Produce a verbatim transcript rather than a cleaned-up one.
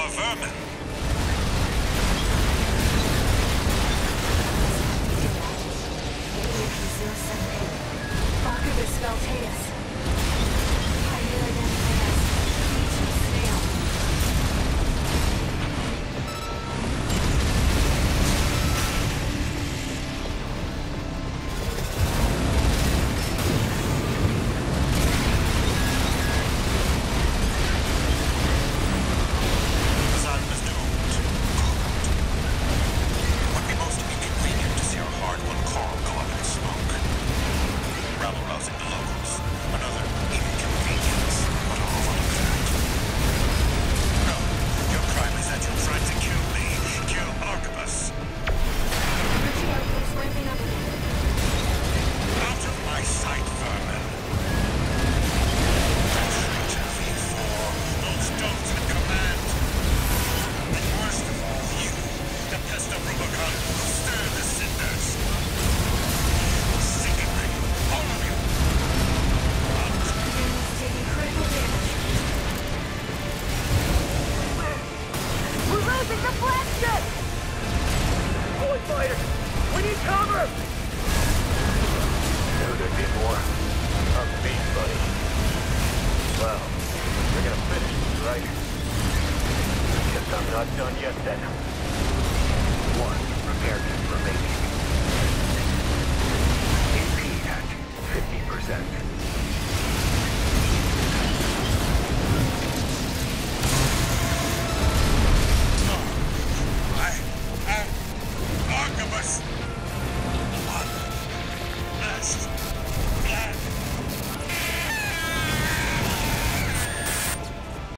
more vermin. Archivist Veltatus. Pioneer identified as Legion Snail. Sun is doomed. It would be most inconvenient to see our hard-won call go up in smoke. Rabble-rousing the locals. Another inconvenience. But all of that. No, your crime is that you tried to kill me. Kill Arquebus. Energy output's ramping up again. Out of my sight, vermin. That traitor V four. Those dogs in command. And worst of all, you, the pest of Rubicon, who stir the cinders. Sickening. All of you. Enemy's taking critical damage. We're losing the flagship! Boy fighter! We need cover! Knew there'd be more. I'm beat, buddy. Well, you're gonna finish this, right? Guess I'm not done yet, then.